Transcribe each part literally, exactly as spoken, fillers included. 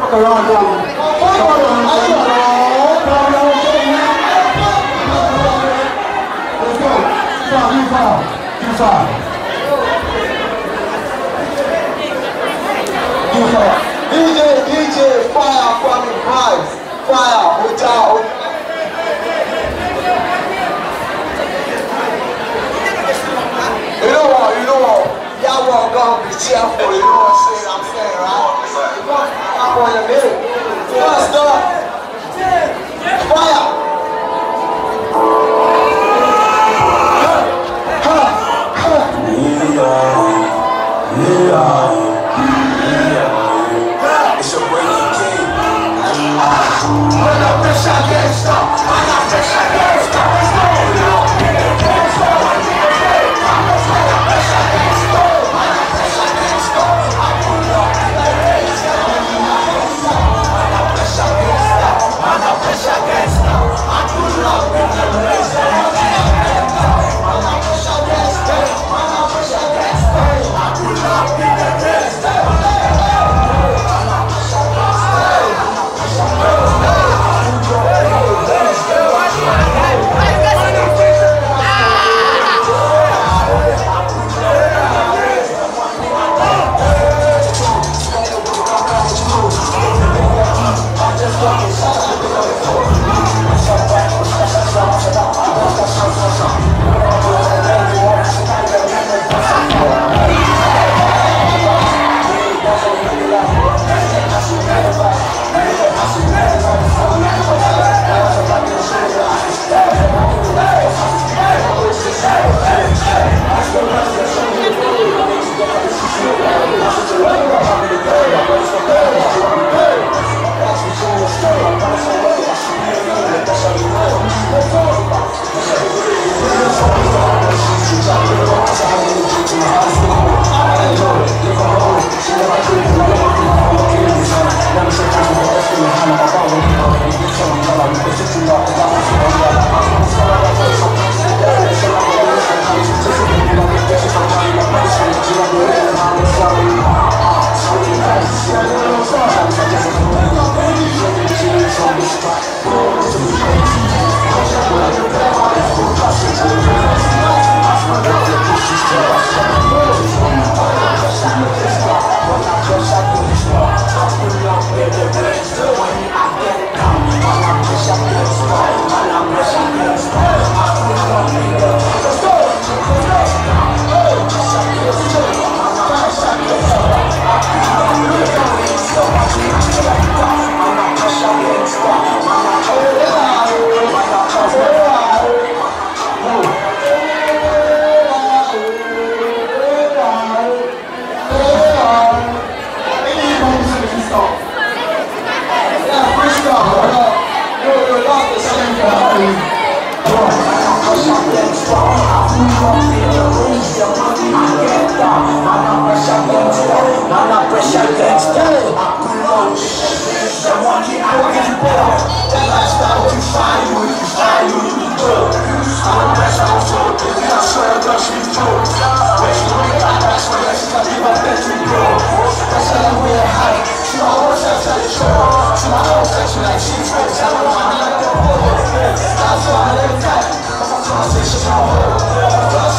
D J, D J, fire from the vibes. Fire, hotel. You know what, you know what? Y'all want to be cheerful, you know what I'm saying? I'm saying, right? I'm on your minute. First up, fire. Yeah, yeah. It's a breaking game. When I wish I can't stop. When I wish I can't stop. When I wish I can't stop. When I wish I can't stop. I pull up in the race. When I wish I can't stop. When I wish I can't stop. I pull up in the race. When I wish I can't stop. When I wish I can't stop. I pull up in the race.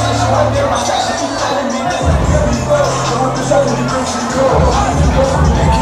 Go.